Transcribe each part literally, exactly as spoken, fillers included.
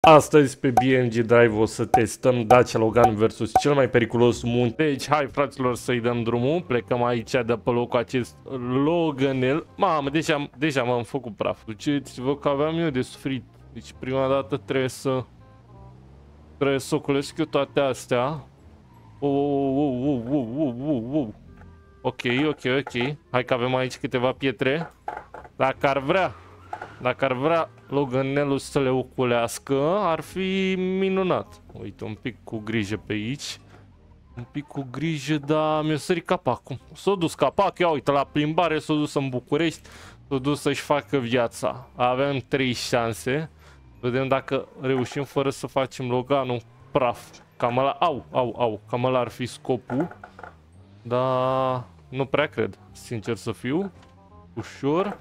Astăzi pe B N G Drive o să testăm Dacia Logan versus cel mai periculos munte. Deci hai fraților să-i dăm drumul. Plecăm aici de pe locul acest Loganel. Mamă, deja, deja m-am făcut praf. Duceți-vă că aveam eu de suferit. Deci prima dată trebuie să Trebuie să ocolesc eu toate astea. Oh, oh, oh, oh, oh, oh, oh. Ok, ok, ok. Hai că avem aici câteva pietre. Dacă ar vrea Dacă ar vrea Loganelul să le oculească, ar fi minunat. Uite, un pic cu grijă pe aici. Un pic cu grijă, dar mi-a sărit capacul. S-a dus capac, ia uite, la plimbare, s-a dus în București, s-a dus să-și facă viața. Avem trei șanse. Vedem dacă reușim fără să facem Loganul praf. Cam ăla, au, au, au, cam ăla ar fi scopul. Dar nu prea cred, sincer să fiu. Ușor.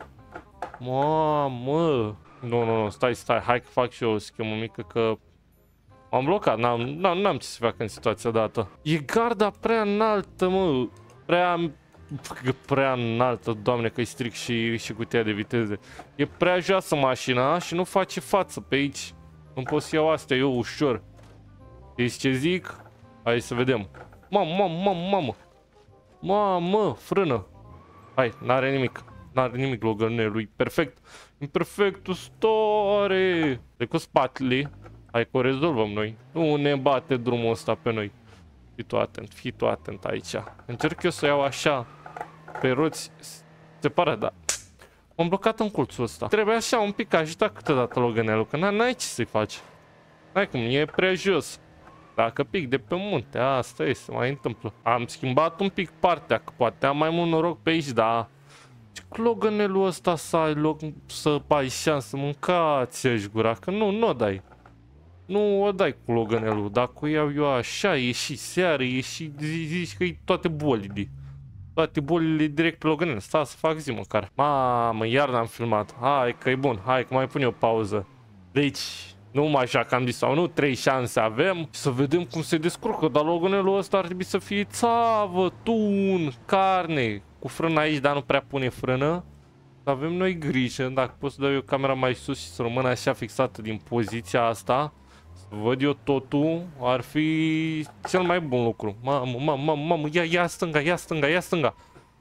Mamă! Nu, nu, nu, stai, stai, hai că fac și eu o schemă mică că m-am blocat, n-am ce să fac în situația dată. E garda prea înaltă, mă, prea, prea înaltă, doamne, că-i stric și, și cutia de viteze. E prea joasă mașina și nu face față pe aici. Nu pot să iau astea eu ușor. Știți ce zic? Hai să vedem. Mamă, mamă, mamă, mamă. Mamă, frână. Hai, n-are nimic. N-are nimic Loganelului. Perfect. Imperfectul story. De cu spatele. Hai că o rezolvăm noi. Nu ne bate drumul ăsta pe noi. Fii tu atent. Fii tu atent aici. Încerc eu să iau așa pe roți. Se pare, da. M-am blocat în colțul ăsta. Trebuie așa un pic ajutat câteodată Loganelul. Că n-ai ce să-i faci. N-ai cum. E prea jos. Dacă pic de pe munte. Asta e. Se mai întâmplă. Am schimbat un pic partea. Că poate am mai mult noroc pe aici. Dar Loganelul ăsta să ai loc, să ai șansă, mâncați-și gura, că nu, nu o dai. Nu o dai cu Loganelul, dacă o iau eu așa, e și seară, e și zici că e toate bolile. Toate bolile direct pe Loganel, sta să fac zi măcar. Mamă, iar n-am filmat, hai că e bun, hai că mai pun eu pauză. Deci, nu mai așa că am zis sau nu, trei șanse avem. Să vedem cum se descurcă, dar Loganelul ăsta ar trebui să fie țavă, tun, carne. Cu frână aici, dar nu prea pune frână. Avem noi grijă, dacă pot să dau eu camera mai sus și să rămână așa fixată din poziția asta. Să văd eu totul, ar fi cel mai bun lucru. Mamă, mamă, mamă, mamă, ia, ia stânga, ia stânga, ia stânga.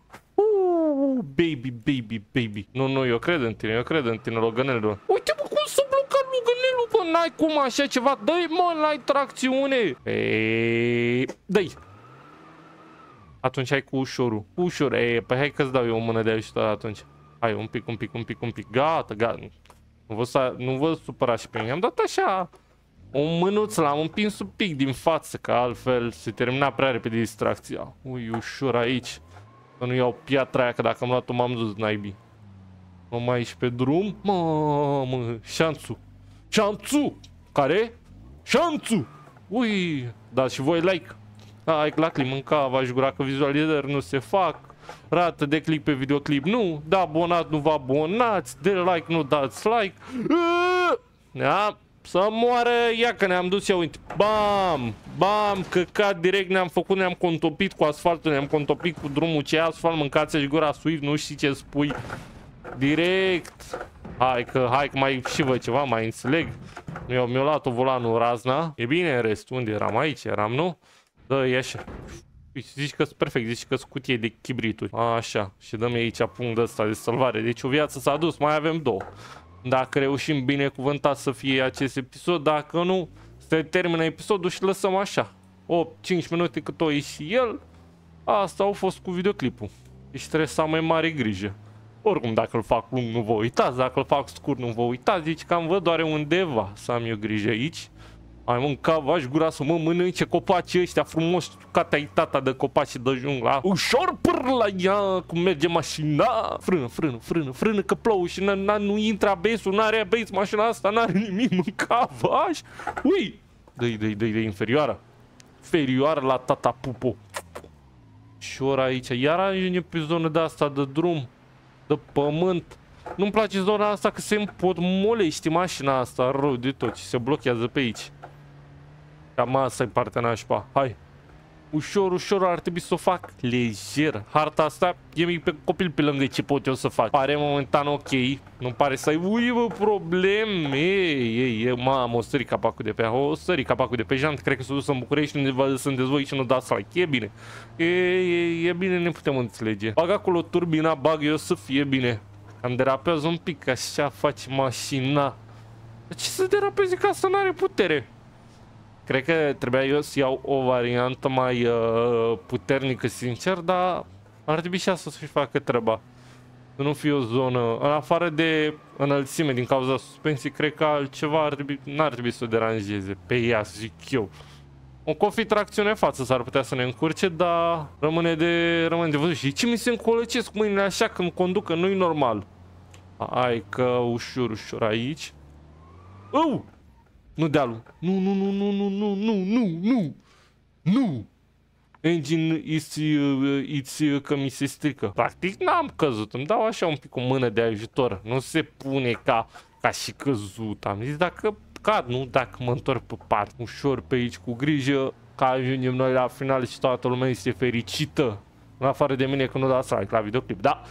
Uuu, baby, baby, baby. Nu, nu, eu cred în tine, eu cred în tine, Loganelul. Uite mă, cum s-a blocat Loganelul, bă, n-ai cum așa ceva, dă-i mă, n-ai tracțiune. Eee, dă-i. Atunci hai cu ușorul. Ușor, e, păi hai că-ți dau eu o mână de ajutor atunci. Hai, un pic, un pic, un pic, un pic. Gata, gata. Nu vă, să, nu vă supărați și pe mine. Am dat așa o mânuță, l-am împins un pic din față, că altfel se termina prea repede distracția. Ui, ușor aici. Să nu iau piatra aia, că dacă am luat-o m-am dus naibii. Mă mai aici pe drum. Mamă, șanțul. Șanțul! Care? Șanțul! Ui, dați și voi like. Hai, la clip mânca, v-aș gura că vizualizări nu se fac. Rată de click pe videoclip nu. Da, abonat, nu vă abonați. De like, nu dați like. Da, să moară. Ia că ne-am dus, ia uite. Bam, bam, căcat direct ne-am făcut, ne-am contopit cu asfaltul, ne-am contopit cu drumul. Ce asfalt, mâncați-și gura Swift, nu știi ce spui. Direct. Hai că, hai că mai și vă ceva, mai înțeleg. Mi-a mi luat-o volanul razna. E bine în rest, unde eram? Aici eram, nu? Da, e așa. Zici că-s perfect, zici că-s cutie de chibrituri. Așa, și dăm aici punct ăsta de salvare. Deci o viață s-a dus, mai avem două. Dacă reușim binecuvântat să fie acest episod, dacă nu, se termină episodul și lăsăm așa. opt cinci minute cât o ieși el. Asta au fost cu videoclipul. Deci trebuie să am mai mare grijă. Oricum, dacă îl fac lung, nu vă uitați. Dacă îl fac scurt, nu vă uitați. Deci cam văd doar undeva să am eu grijă aici. Ai mâncat, v-aș gura să mă mănânce copacii ăștia frumos, cata-i tata de copaci de jungla. Ușor până la ea, cum merge mașina. Frână, frână, frână, frână că plouă și nu intră A B S-ul, n-are A B S mașina asta, n-are nimic, mânca, v-aș. Ui, dă-i, dă-i, dă-i, dă-i, inferioară. Ferioară la tata pupo. Și ora aici, iar ajunge pe zonă de asta de drum, de pământ. Nu-mi place zona asta că se împotmolește mașina asta rău de tot și se blochează pe aici. Cam asta e partea nașpa. Hai. Ușor, ușor ar trebui să o fac lejer. Harta asta e mic pe copil pe lângă ce pot eu să fac. Pare momentan ok. Nu pare să ai ui, bă, probleme. Ei, ei, mamă, o sări capacul de pe o sări capacul de pe jant. Cred că s-a dus în București unde sunt dezvoi și nu dați like. E bine. E, e, e bine, ne putem înțelege. Bag acolo turbina, bag eu să fie bine. Am derapează un pic, așa face mașina. De ce să derapeze, că asta n-are putere? Cred că trebuia eu să iau o variantă mai uh, puternică, sincer, dar ar trebui și asta să-și facă treaba. Să nu fie o zonă, în afară de înălțime din cauza suspensii, cred că altceva ar trebui, n-ar trebui să o deranjeze pe ea, zic eu. O cofi tracțiune față s-ar putea să ne încurce, dar rămâne de, rămâne de văzut. Și ce mi se încolăcesc mâinile așa când conduc, că nu-i normal. Hai că ușor, ușor aici. Oh! Nu dealul. Nu, nu, nu, nu, nu, nu, nu, nu, nu. Nu. Engine it's, uh, it's uh, că mi se strică. Practic n-am căzut. Îmi dau așa un pic o mână de ajutor. Nu se pune ca, ca și căzut. Am zis dacă cad, nu dacă mă întorc pe pat. Ușor pe aici cu grijă. Că ajungem noi la final și toată lumea este fericită. În afară de mine că nu dați like la videoclip. Da.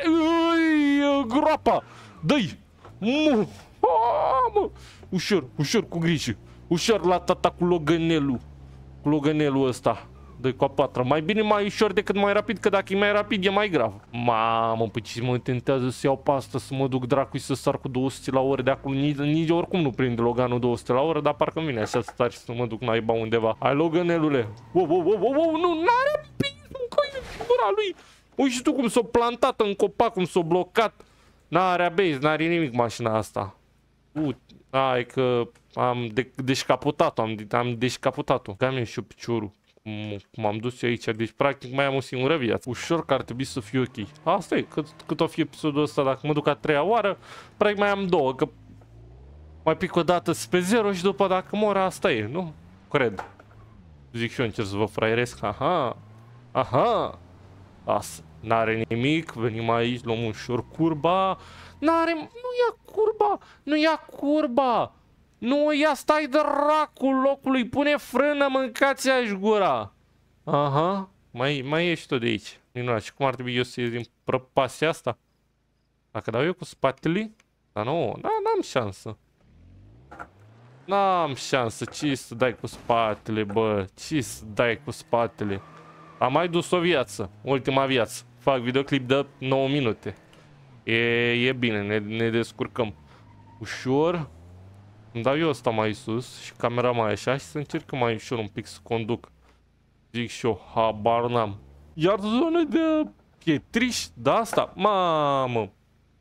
Ui, groapa. Dă-i. Mu. Oh, mă. Ușor, ușor, cu grijă. Ușor la tata cu loganelul. Cu loganelul ăsta. Dă-i cu a patra. Mai bine mai ușor decât mai rapid, că dacă e mai rapid e mai grav. Mamă, păi ce mă tentează să iau pe asta, să mă duc dracui să sar cu două sute la oră de acolo. Nici, nici oricum nu prinde Loganul două sute la oră, dar parcă vine așa să star și să mă duc naiba undeva. Hai, Loganelule. Wow, wow, wow, wow, wow, nu, n-are pinsul în gura lui. Uite și tu cum s-a plantat în copac, cum s-a blocat. N-are abezi, n-are nimic mașina asta. U, hai că am de deșcapotat-o, am, am deșcapotat-o. Gami și eu piciorul, cum, cum am dus eu aici, deci practic mai am o singură viață. Ușor că ar trebui să fie ok. Asta e, cât, cât o fi episodul ăsta, dacă mă duc a treia oară, practic mai am două, că mai pic o dată pe zero și după dacă mor, asta e, nu? Cred. Zic și eu, încerc să vă fraieresc, aha, aha, asta. N-are nimic, venim aici, luăm ușor curba. N-are, nu ia curba, nu ia curba. Nu ia, stai dracul locului, pune frână, mâncați-aș gura. Aha, mai, mai ieși tot de aici. Minunat, și cum ar trebui eu să ies din prăpastia asta? Dacă dau eu cu spatele? Dar nu, n-am șansă. N-am șansă, ce să dai cu spatele, bă, ce să dai cu spatele? Am mai dus o viață, ultima viață. Fac videoclip de nouă minute. E, e bine, ne, ne descurcăm. Ușor. Îmi dau eu asta mai sus și camera mai așa și să încerc mai ușor un pic să conduc. Zic și eu, habar n-am. Iar zone de pietriș, da asta, mamă.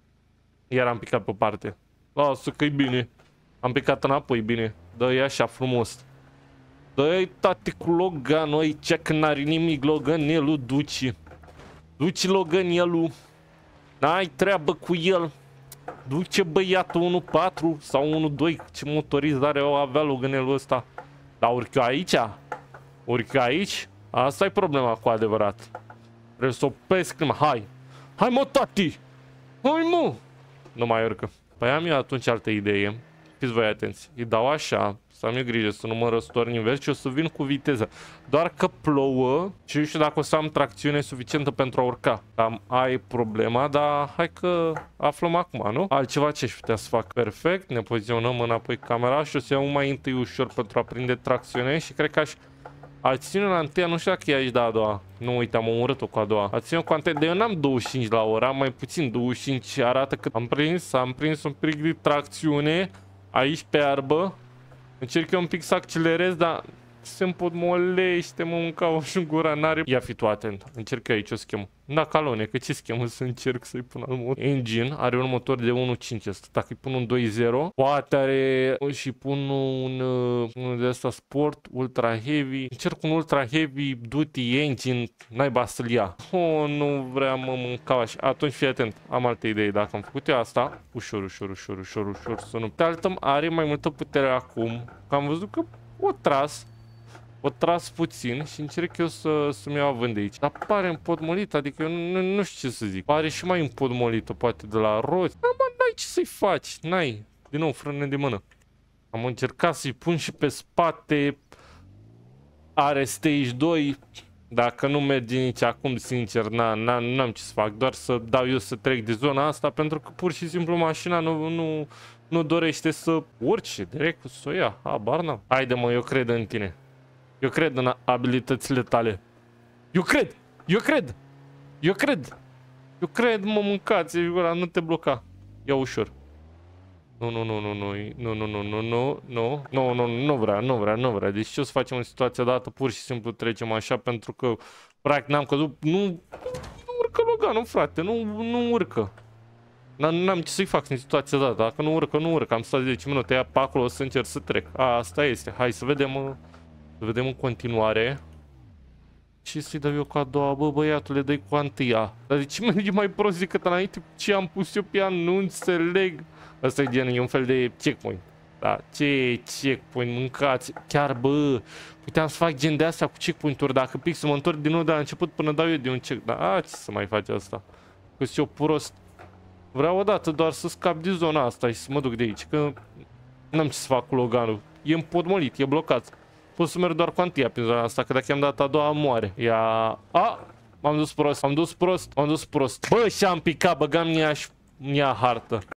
Iar am picat pe parte. Lasă că-i bine. Am picat înapoi, bine. Dă-i așa frumos. Dă-i tate cu Loganul aici, că n-are nimic Loganelul, duci. Duci Loganelul. N-ai treabă cu el. Duce băiatul unu patru sau unu doi. Ce motorist are o avea Loganelul ăsta. Dar urc eu aici? Urc eu aici? Asta e problema cu adevărat. Trebuie să opesc clima. Hai. Hai mă, tati. Hai mă. Nu mai urcă. Păi am eu atunci altă idee. Fiți voi atenți. Îi dau așa. Să am eu grijă să nu mă răstorn invers și o să vin cu viteză. Doar că plouă și nu știu dacă o să am tracțiune suficientă pentru a urca. Cam ai problema, dar hai că aflăm acum, nu? Altceva ce aș putea să fac? Perfect, ne poziționăm înapoi camera și o să iau mai întâi ușor pentru a prinde tracțiune și cred că aș... Aș ține la întâia, nu știu dacă e aici, da, a doua. Nu, uite, am omorât-o cu a doua. Aș ține cu a întâia, de eu n-am douăzeci și cinci la oră, am mai puțin douăzeci și cinci, arată că am prins, am prins un pic de tracțiune aici pe arbă. Încerc eu un pic să accelerez, dar se împotmolește, mă, mâncau și în gura, n-are... Ia fi tu atent, încerc eu aici o schemă. Da, calone, că ce schemă să încerc să-i pun al motor? Engine are un motor de unu virgulă cinci ăsta. Dacă îi pun un doi zero, poate are și pun un, un de ăsta sport, ultra heavy. Încerc un ultra heavy duty engine, naiba să-l ia. Oh, nu vrea mă mâncau așa. Atunci fii atent, am alte idei. Dacă am făcut eu asta, ușor, ușor, ușor, ușor, ușor, să nu... Pe altă are mai multă putere acum, că am văzut că o tras. O tras puțin și încerc eu să, să-mi iau având de aici. Dar pare împotmolită, adică eu nu, nu știu ce să zic. Pare și mai împotmolită, poate de la roți. Da, mă, n-ai ce să-i faci, n-ai. Din nou, frâne de mână. Am încercat să-i pun și pe spate. are stage doi. Dacă nu merge nici acum, sincer, n-am ce să fac. Doar să dau eu să trec de zona asta, pentru că pur și simplu mașina nu, nu, nu dorește să urce direct să o ia. Habar n-am. Haide mă, eu cred în tine. Eu cred în abilitățile tale. Eu cred! Eu cred! Eu cred! Eu cred, mă, mâncați, nu te bloca. Ia ușor. Nu, nu, nu, nu, nu, nu, nu, nu, nu, nu, nu, nu, nu, nu vrea, nu vrea, nu vrea. Deci ce o să facem în situația dată? Pur și simplu trecem așa, pentru că practic n-am căzut, nu, nu urcă Loganul, frate, nu, nu urcă. N-am ce să-i fac în situația dată, dacă nu urcă, nu urcă. Am stat zece minute, ia pe acolo, o să încerc să trec. A, asta este, hai să vedem, să vedem în continuare. Ce să-i dau eu cu a doua? Bă, băiatule, dă-i cu a întâia. Dar de ce merge mai prost decât înainte? Ce am pus eu pe ea? Nu înțeleg. Asta e gen, e un fel de checkpoint. Da, ce checkpoint, mâncați. Chiar, bă, puteam să fac gen de astea cu checkpoint-uri. Dacă pic să mă întorc din nou de la început până dau eu de un check. Da, a, ce să mai faci asta? Că sunt eu prost. Vreau odată doar să scap de zona asta și să mă duc de aici. Că n-am ce să fac cu Loganul. E împotmolit, e blocat. Pot să merg doar cu antia pe zona asta, că dacă i-am dat a doua, moare. Ia... A! M-am dus prost, m-am dus prost, m-am dus prost. Bă, și-am picat, băgam în ea și în ea hartă.